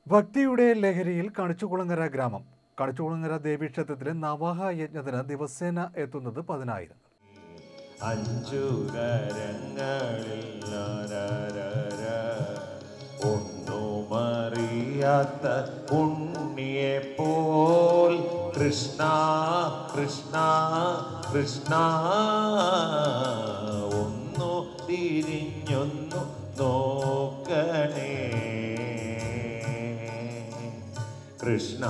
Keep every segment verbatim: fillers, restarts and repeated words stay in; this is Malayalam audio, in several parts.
ഭക്തിയുടെ ലഹരിയിൽ കണിച്ചുകുളങ്ങര ഗ്രാമം. കണിച്ചുകുളങ്ങര ദേവീക്ഷേത്രത്തിലെ നവാഹ യജ്ഞത്തിന് ദിവസേന എത്തുന്നത് പതിനായിരം. അഞ്ചു കരങ്ങളിൽ ഒന്നുമറിയാത്ത ഉണ്ണിയെ പോൽ കൃഷ്ണ കൃഷ്ണ കൃഷ്ണ ഒന്നു തിരിഞ്ഞൊന്നു നോക്കണേ കൃഷ്ണ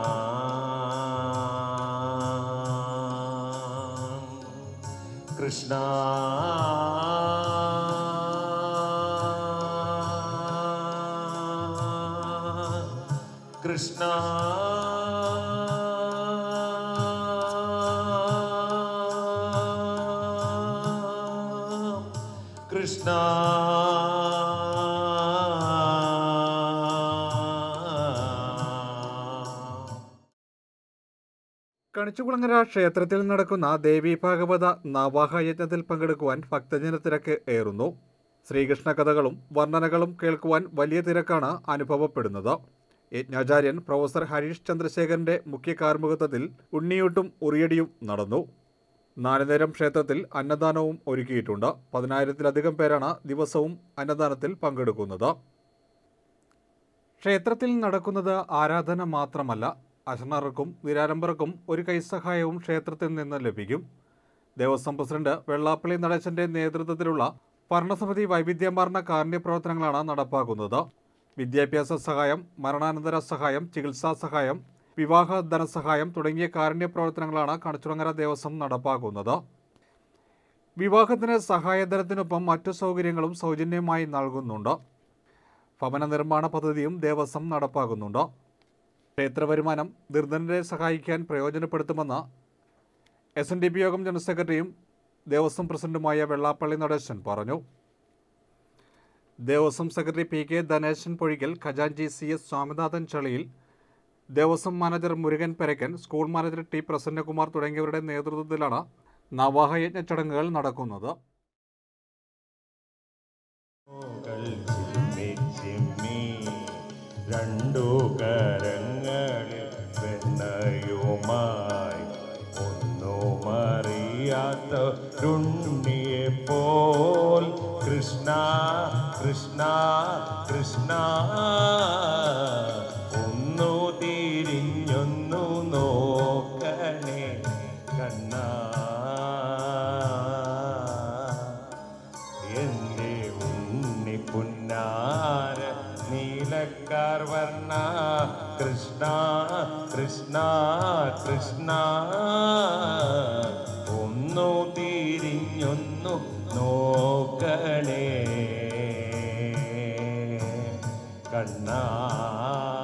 കൃഷ്ണ കൃഷ്ണ കൃഷ്ണ കണിച്ചുകുളങ്ങര ക്ഷേത്രത്തിൽ നടക്കുന്ന ദേവി ഭാഗവത നവാഹ യജ്ഞത്തിൽ പങ്കെടുക്കുവാൻ ഭക്തജന തിരക്ക് ഏറുന്നു. ശ്രീകൃഷ്ണ കഥകളും വർണ്ണനകളും കേൾക്കുവാൻ വലിയ തിരക്കാണ് അനുഭവപ്പെടുന്നത്. യജ്ഞാചാര്യൻ പ്രൊഫസർ ഹരീഷ് ചന്ദ്രശേഖരന്റെ മുഖ്യ കാർമ്മികത്വത്തിൽ ഉണ്ണിയൂട്ടും ഉറിയടിയും നടന്നു. നാലുനേരം ക്ഷേത്രത്തിൽ അന്നദാനവും ഒരുക്കിയിട്ടുണ്ട്. പതിനായിരത്തിലധികം പേരാണ് ദിവസവും അന്നദാനത്തിൽ പങ്കെടുക്കുന്നത്. ക്ഷേത്രത്തിൽ നടക്കുന്നത് ആരാധന മാത്രമല്ല, അശരണർക്കും നിരാലംബർക്കും ഒരു കൈസഹായവും ക്ഷേത്രത്തിൽ നിന്ന് ലഭിക്കും. ദേവസ്വം പ്രസിഡന്റ് വെള്ളാപ്പള്ളി നടേശന്റെ നേതൃത്വത്തിലുള്ള ഭരണസമിതി വൈവിധ്യമാർന്ന കാരുണ്യ പ്രവർത്തനങ്ങളാണ് നടപ്പാക്കുന്നത്. വിദ്യാഭ്യാസ സഹായം, മരണാനന്തര സഹായം, ചികിത്സാ സഹായം, വിവാഹ ധനസഹായം തുടങ്ങിയ കാരുണ്യ പ്രവർത്തനങ്ങളാണ് കണിച്ചുകുളങ്ങര ദേവസ്വം നടപ്പാക്കുന്നത്. വിവാഹത്തിന് സഹായധനത്തിനൊപ്പം മറ്റു സൗകര്യങ്ങളും സൗജന്യമായി നൽകുന്നുണ്ട്. ഭവന നിർമ്മാണ പദ്ധതിയും ദേവസ്വം നടപ്പാക്കുന്നുണ്ട്. ക്ഷേത്ര വരുമാനം നിർധനരെ സഹായിക്കാൻ പ്രയോജനപ്പെടുത്തുമെന്ന് എസ് എൻ ഡി പി യോഗം ജനറൽ സെക്രട്ടറിയും ദേവസ്വം പ്രസിഡന്റുമായ വെള്ളാപ്പള്ളി നടേശൻ പറഞ്ഞു. ദേവസ്വം secretary P K Dhaneshan Pozhikkal, ഖജാൻജി സി എസ് സ്വാമിനാഥൻ ചളിയിൽ, ദേവസ്വം manager Murukan Perakkan, school manager T Prasannakumar തുടങ്ങിയവരുടെ നേതൃത്വത്തിലാണ് നവാഹ യജ്ഞ ചടങ്ങുകൾ നടക്കുന്നത്. രണ്ടു കരങ്ങളിൽ വെണ്ണയുമായി ഒന്നുമറിയാത്ത ഉണ്ണിയെ പോൽ കൃഷ്ണ കൃഷ്ണ കൃഷ്ണ ഒന്നു തിരിഞ്ഞൊന്നു നോക്കണേ കണ്ണ എൻ്റെ ഉണ്ണി പുന്നാര നീലക്കാർ വർണ്ണ കൃഷ്ണ കൃഷ്ണ കൃഷ്ണ ഒന്നു തിരിഞ്ഞൊന്നു നോക്കണേ കണ്ണ.